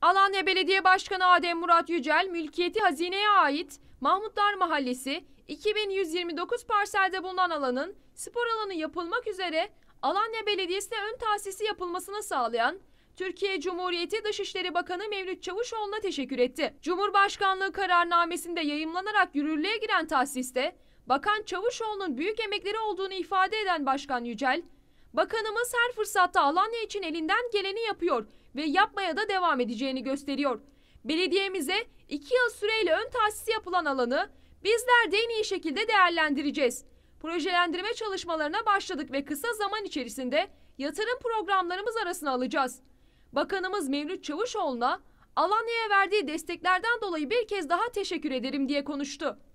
Alanya Belediye Başkanı Adem Murat Yücel, mülkiyeti hazineye ait Mahmutlar Mahallesi 2129 parselde bulunan alanın spor alanı yapılmak üzere Alanya Belediyesi'ne ön tahsisi yapılmasını sağlayan Türkiye Cumhuriyeti Dışişleri Bakanı Mevlüt Çavuşoğlu'na teşekkür etti. Cumhurbaşkanlığı kararnamesinde yayımlanarak yürürlüğe giren tahsiste Bakan Çavuşoğlu'nun büyük emekleri olduğunu ifade eden Başkan Yücel, "Bakanımız her fırsatta Alanya için elinden geleni yapıyor ve yapmaya da devam edeceğini gösteriyor. Belediyemize 2 yıl süreyle ön tahsisi yapılan alanı bizler de en iyi şekilde değerlendireceğiz. Projelendirme çalışmalarına başladık ve kısa zaman içerisinde yatırım programlarımız arasına alacağız. Bakanımız Mevlüt Çavuşoğlu'na Alanya'ya verdiği desteklerden dolayı bir kez daha teşekkür ederim" diye konuştu.